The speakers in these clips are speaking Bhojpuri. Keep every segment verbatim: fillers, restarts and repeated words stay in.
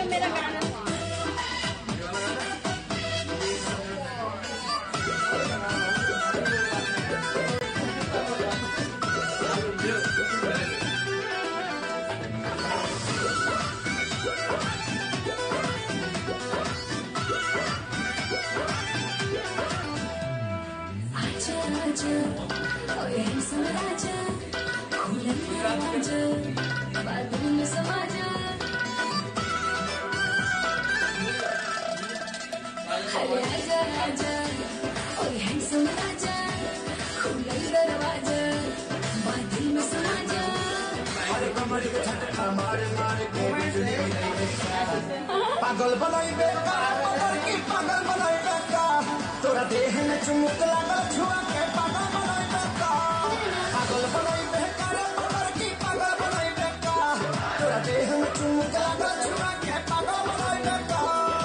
मेरा गाना। पागल बनाई बेका की पागल बनाई बेका तोरा देह में चुमुक लगा छुआ के पागल बनाई बेका पागल बनाई बेका रे पागल की पागल बनाई बेका तोरा देह में चुमुक लगा छुआ के पागल बनाई बेका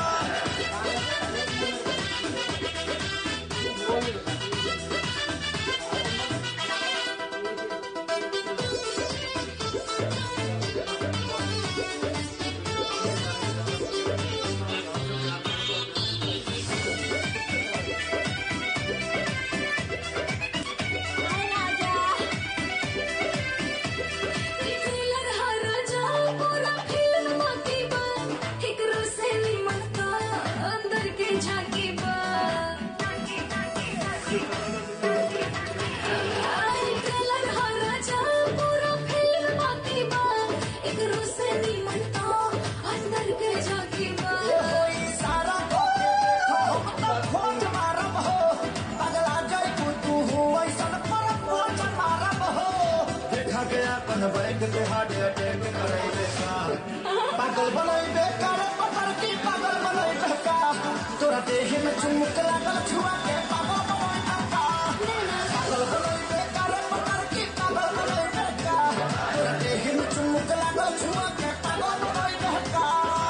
पागल बनाई बेका रे पकड़ की पागल बनाई बेका तोरा देह में चुमुक लगा छुआ के पागल बनाई बेका पागल बनाई बेका रे पकड़ की पागल बनाई बेका तोरा देह में चुमुक लगा छुआ के पागल बनाई बेका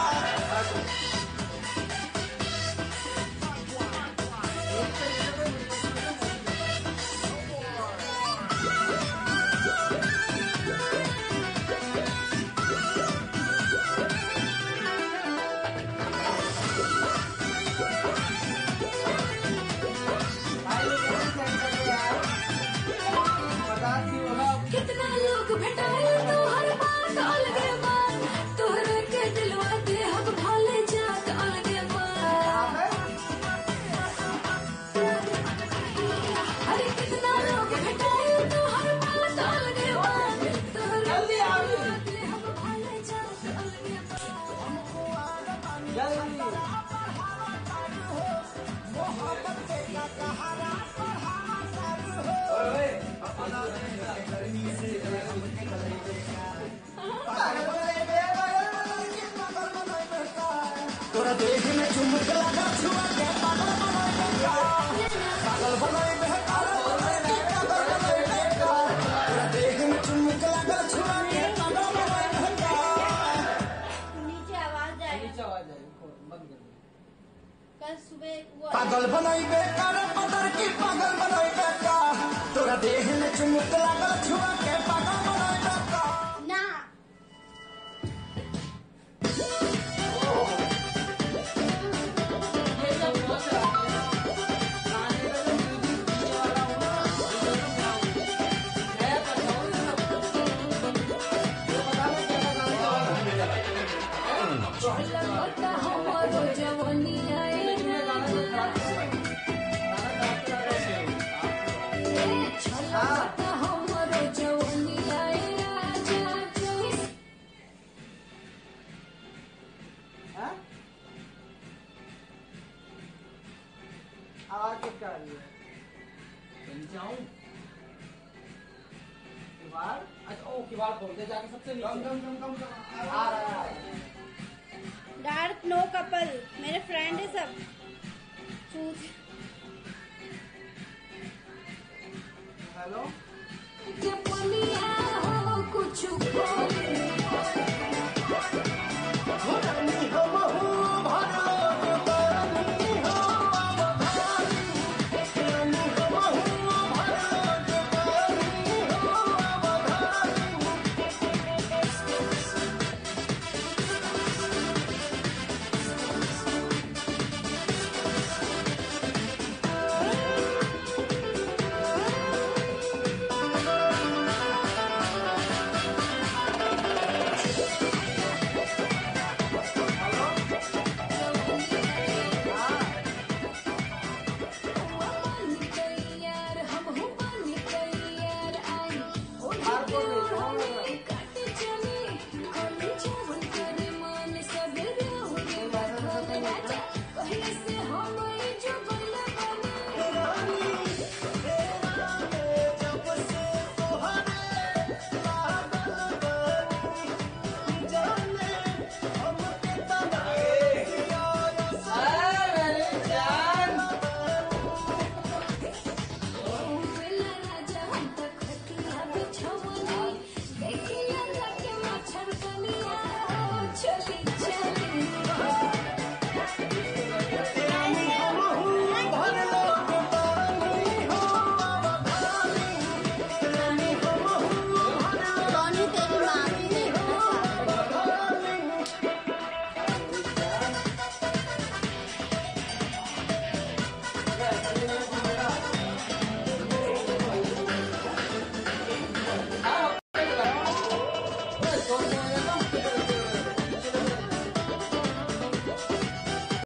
कितना लोग भेटाए तो हर बात अलगे बात तोहरे के दिलवा दे हम भले जात अलगे बात अरे कितना लोग भेटाए तो हर बात अलगे बात तोहरे के दिलवा दे हम भले जात अलगे तोरा देह में चुमुक लगा छुआ के पागल बनाई बेका पागल बनाई बेका पागल बनाई बेका तोरा देह में चुमुक लगा छुआ के पागल बनाई बेका नीचे आवाज आए नीचे आवाज आए बंद कर कल सुबह वो पागल बनाई बेका रे पकड़ की पागल बनाई बेका तोरा देह में चुमुक लगा छुआ के पागल बनाई बेका ना लगता हमारो जवानी आए लगता हमारो जवानी आए राजा जोश आवाज किसका आ रही है जाऊं किवाड़ अच्छा ओ किवाड़ खोल दे जाके सबसे नीचे कम कम कम कम